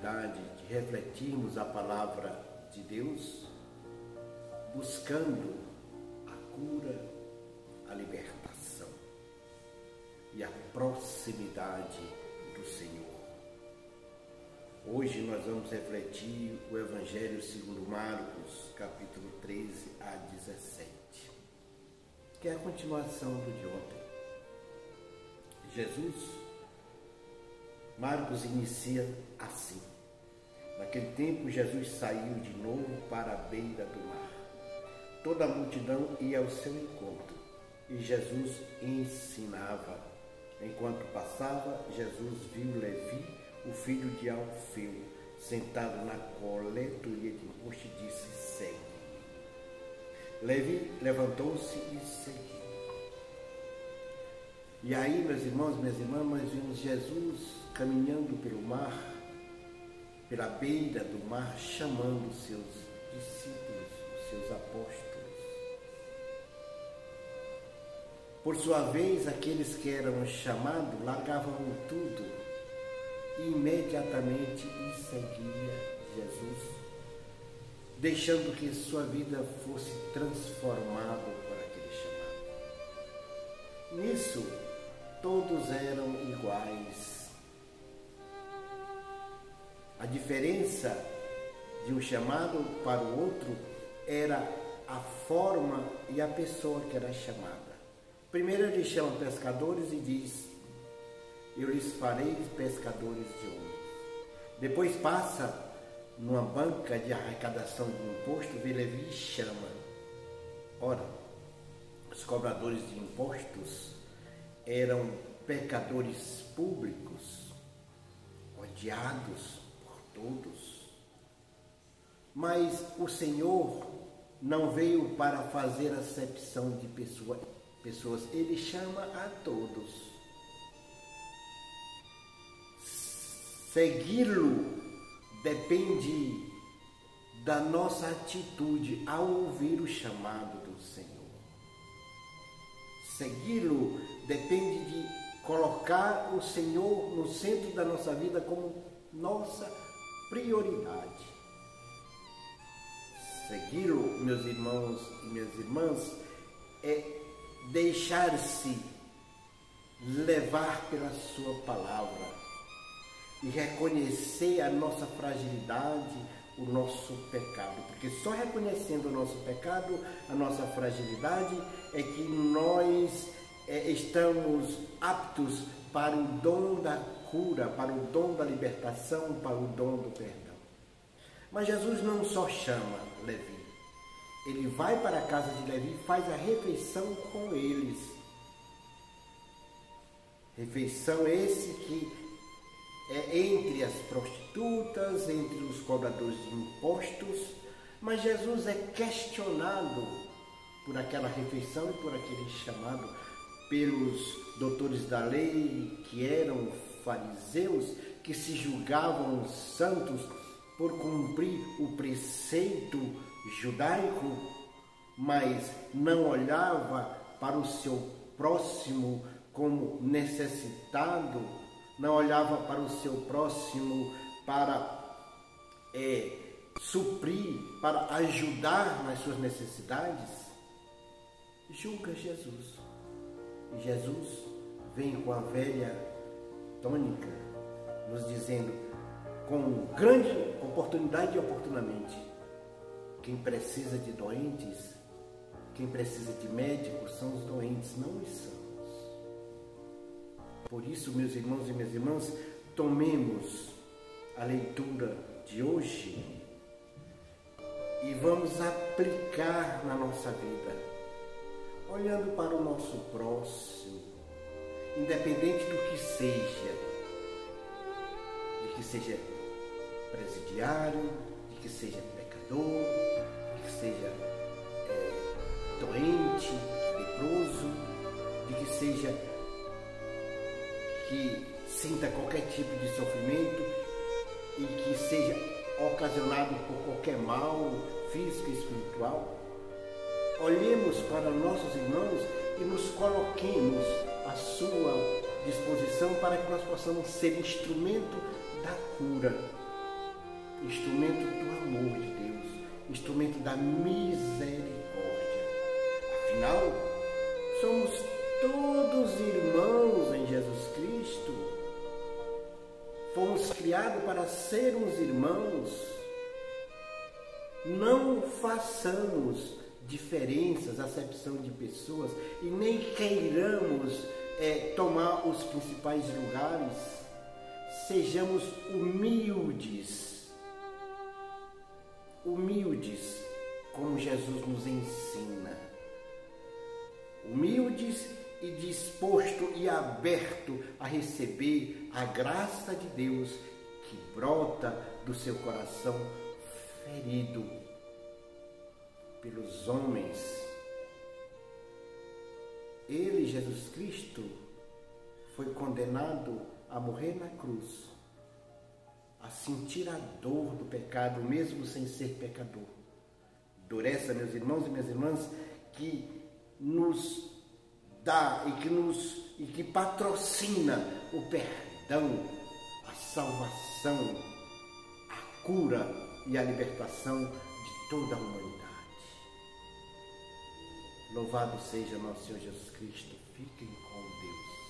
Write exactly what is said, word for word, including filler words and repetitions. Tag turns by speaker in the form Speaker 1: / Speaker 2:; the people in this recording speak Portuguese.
Speaker 1: oportunidade de refletirmos a palavra de Deus, buscando a cura, a libertação e a proximidade do Senhor. Hoje nós vamos refletir o Evangelho segundo Marcos, capítulo treze a dezessete, que é a continuação do de ontem. Jesus, Marcos inicia assim: naquele tempo Jesus saiu de novo para a beira do mar. Toda a multidão ia ao seu encontro e Jesus ensinava. Enquanto passava, Jesus viu Levi, o filho de Alfeu, sentado na coletoria de imposto e disse: segue. Levi levantou-se e seguiu. E aí, meus irmãos, minhas irmãs, nós vimos Jesus caminhando pelo mar, pela beira do mar, chamando os seus discípulos, os seus apóstolos. Por sua vez, aqueles que eram chamados largavam tudo e imediatamente seguia Jesus, deixando que sua vida fosse transformada por aquele chamado. Nisso, todos eram iguais. A diferença de um chamado para o outro era a forma e a pessoa que era chamada. Primeiro ele chama pescadores e diz: eu lhes farei pescadores de homens. Depois passa numa banca de arrecadação de imposto, vê Levi e chama. Ora, os cobradores de impostos eram pecadores públicos, odiados por todos. Mas o Senhor não veio para fazer acepção de pessoa, pessoas, Ele chama a todos. Segui-lo depende da nossa atitude ao ouvir o chamado do Senhor. Segui-lo depende de colocar o Senhor no centro da nossa vida como nossa prioridade. Segui-lo, meus irmãos e minhas irmãs, é deixar-se levar pela sua palavra e reconhecer a nossa fragilidade, o nosso pecado, porque só reconhecendo o nosso pecado, a nossa fragilidade, é que nós é, estamos aptos para o dom da cura, para o dom da libertação, para o dom do perdão. Mas Jesus não só chama Levi, ele vai para a casa de Levi e faz a refeição com eles. Refeição esse que é entre as prostitutas, entre os cobradores de impostos, mas Jesus é questionado por aquela refeição e por aquele chamado pelos doutores da lei, que eram fariseus, que se julgavam santos por cumprir o preceito judaico, mas não olhava para o seu próximo como necessitado, não olhava para o seu próximo para é, suprir, para ajudar nas suas necessidades. Julga Jesus. E Jesus vem com a velha tônica, nos dizendo com grande oportunidade e oportunamente: quem precisa de doentes, quem precisa de médicos são os doentes, não os sãos. Por isso, meus irmãos e minhas irmãs, tomemos a leitura de hoje e vamos aplicar na nossa vida, olhando para o nosso próximo, independente do que seja, de que seja presidiário, de que seja pecador, de que seja é, doente, leproso, de que seja que sinta qualquer tipo de sofrimento e que seja ocasionado por qualquer mal físico e espiritual. Olhemos para nossos irmãos e nos coloquemos à sua disposição para que nós possamos ser instrumento da cura, instrumento do amor de Deus, instrumento da misericórdia. Afinal, somos todos irmãos em Jesus Cristo. Fomos criados para sermos irmãos. Não façamos diferenças, acepção de pessoas e nem queiramos é, tomar os principais lugares. Sejamos humildes, humildes como Jesus nos ensina, humildes e disposto e aberto a receber a graça de Deus que brota do seu coração ferido pelos homens. Ele, Jesus Cristo, foi condenado a morrer na cruz, a sentir a dor do pecado, mesmo sem ser pecador. Dor essa, meus irmãos e minhas irmãs, que nos dá e que nos e que patrocina o perdão, a salvação, a cura e a libertação de toda a humanidade. Louvado seja nosso Senhor Jesus Cristo. Fiquem com Deus.